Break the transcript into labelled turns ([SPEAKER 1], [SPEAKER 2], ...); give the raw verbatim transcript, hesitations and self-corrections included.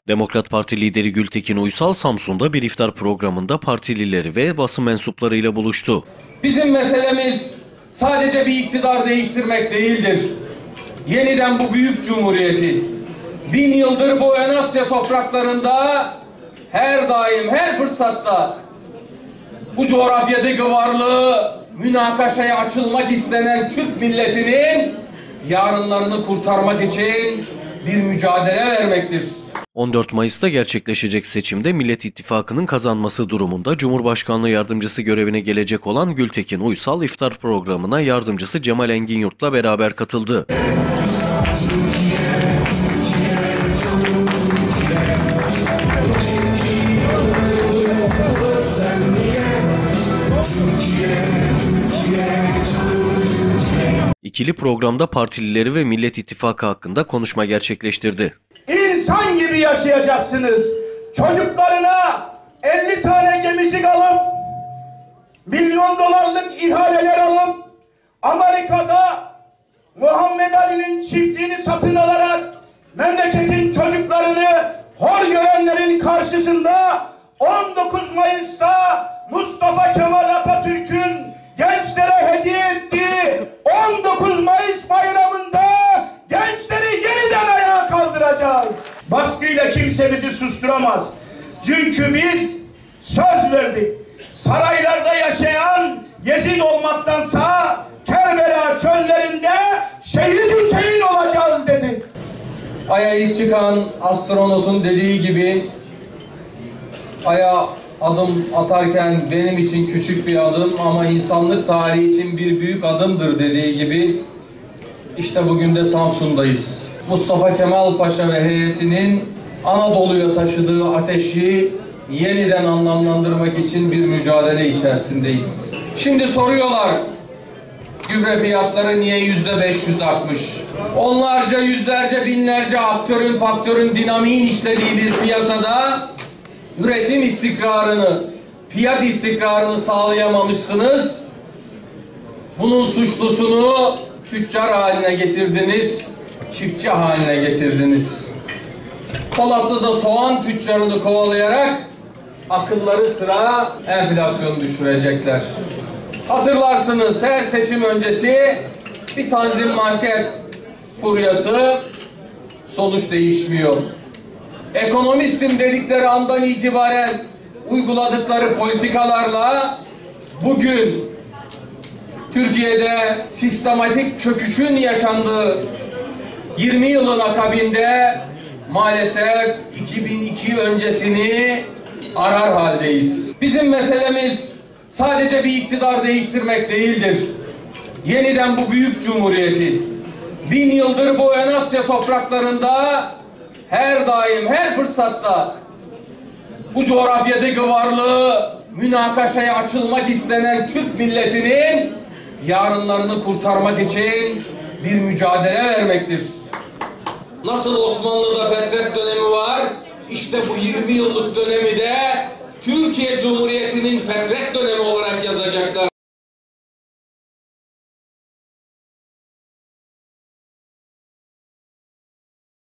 [SPEAKER 1] Demokrat Parti lideri Gültekin Uysal, Samsun'da bir iftar programında partilileri ve basın mensuplarıyla buluştu.
[SPEAKER 2] Bizim meselemiz sadece bir iktidar değiştirmek değildir. Yeniden bu büyük cumhuriyeti, bin yıldır bu Ön Asya topraklarında her daim, her fırsatta bu coğrafyadaki varlığı münakaşaya açılmak istenen Türk milletinin yarınlarını kurtarmak için bir mücadele vermektir.
[SPEAKER 1] on dört Mayıs'ta gerçekleşecek seçimde Millet İttifakı'nın kazanması durumunda Cumhurbaşkanlığı Yardımcısı görevine gelecek olan Gültekin Uysal, iftar programına yardımcısı Cemal Enginyurt'la beraber katıldı. İkili programda partilileri ve Millet İttifakı hakkında konuşma gerçekleştirdi.
[SPEAKER 3] İnsan gibi yaşayacaksınız. Çocuklarına elli tane gemicik alıp, milyon dolarlık ihaleler alıp, Amerika'da Muhammed Ali'nin çiftliğini satın alarak memleketin çocuklarını hor görenlerin karşısında on dokuz Mayıs'ta Mustafa Kemal Atatürk'ün gençlere hediye ettiği on dokuz Mayıs bayramında gençleri yeniden ayağa kaldıracağız. Baskıyla kimse bizi susturamaz. Çünkü biz söz verdik. Saraylarda yaşayan Yezid olmaktansa Kerbela çöllerinde Şehit Hüseyin olacağız dedik.
[SPEAKER 2] Ay'a ilk çıkan astronotun dediği gibi, Ay'a adım atarken benim için küçük bir adım ama insanlık tarihi için bir büyük adımdır dediği gibi, işte bugün de Samsun'dayız. Mustafa Kemal Paşa ve heyetinin Anadolu'ya taşıdığı ateşi yeniden anlamlandırmak için bir mücadele içerisindeyiz. Şimdi soruyorlar, gübre fiyatları niye yüzde beş yüz artmış? Onlarca, yüzlerce, binlerce aktörün, faktörün, dinamiğin işlediği bir piyasada üretim istikrarını, fiyat istikrarını sağlayamamışsınız. Bunun suçlusunu tüccar haline getirdiniz, çiftçi haline getirdiniz. Polatlı'da soğan tüccarını kovalayarak akılları sıra enflasyonu düşürecekler. Hatırlarsınız, her seçim öncesi bir tanzim market furyası, sonuç değişmiyor. Ekonomistim dedikleri andan itibaren uyguladıkları politikalarla bugün Türkiye'de sistematik çöküşün yaşandığı yirmi yılın akabinde maalesef iki bin iki öncesini arar haldeyiz. Bizim meselemiz sadece bir iktidar değiştirmek değildir. Yeniden bu büyük cumhuriyeti, bin yıldır bu Ön Asya topraklarında her daim, her fırsatta bu coğrafyadaki varlığı münakaşaya açılmak istenen Türk milletinin yarınlarını kurtarmak için bir mücadele vermektir. Nasıl Osmanlı'da fetret dönemi var, işte bu yirmi yıllık dönemi de Türkiye Cumhuriyeti'nin fetret dönemi olarak yazacaklar.